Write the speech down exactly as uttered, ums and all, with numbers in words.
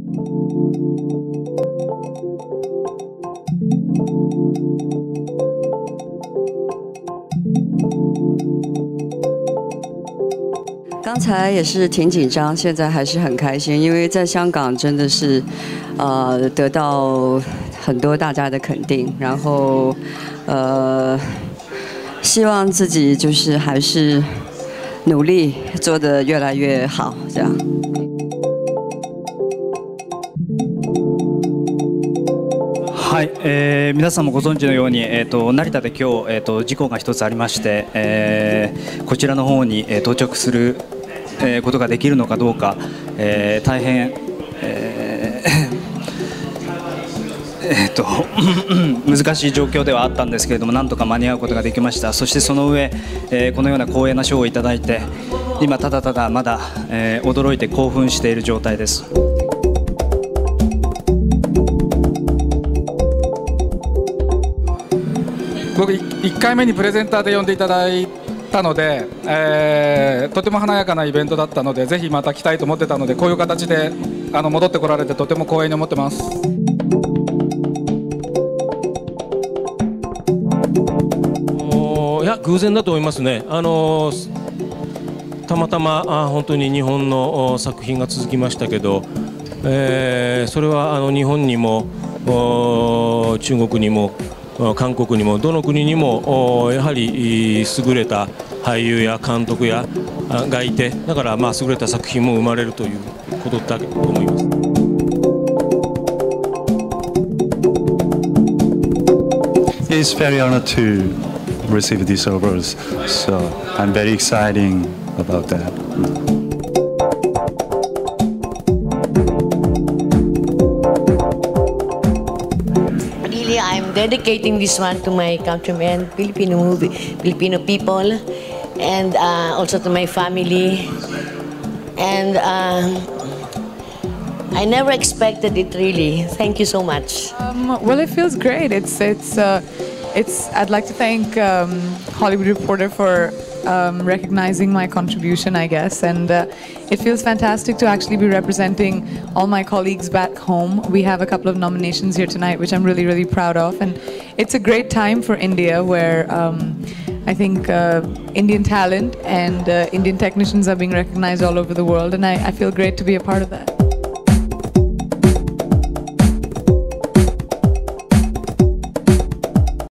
刚才也是挺紧张，现在还是很开心，因为在香港真的是，呃，得到很多大家的肯定，然后，呃，希望自己就是还是努力做得越来越好，这样。 はい、えー、皆さんもご存知のように、えー、と成田で今日、えー、と事故が一つありまして、えー、こちらの方に、えー、到着する、えー、ことができるのかどうか、えー、大変、えーえー、と難しい状況ではあったんですけれども、なんとか間に合うことができました。そしてその上、えー、このような光栄な賞をいただいて、今ただただまだ、えー、驚いて興奮している状態です。 僕いっかいめにプレゼンターで呼んでいただいたので、えー、とても華やかなイベントだったので、ぜひまた来たいと思ってたので、こういう形であの戻ってこられてとても光栄に思ってます。 いや偶然だと思いますね。あのたまたまあ本当に日本の作品が続きましたけど、えー、それはあの日本にも中国にも韓国にもどの国にもやはり優れた俳優や監督やがいて、だからまあ優れた作品も生まれるということだと思います。 It's very honored to receive these awards, so I'm very excited about that. I'm dedicating this one to my countrymen, Filipino movie, Filipino people, and uh, also to my family. And uh, I never expected it, really. Thank you so much. Um, well, it feels great. It's it's uh, it's. I'd like to thank um, Hollywood Reporter for um, recognizing my contribution, I guess, and uh, it feels fantastic to actually be representing all my colleagues back home. We have a couple of nominations here tonight, which I'm really, really proud of, and it's a great time for India, where um, I think uh, Indian talent and uh, Indian technicians are being recognized all over the world, and I, I feel great to be a part of that.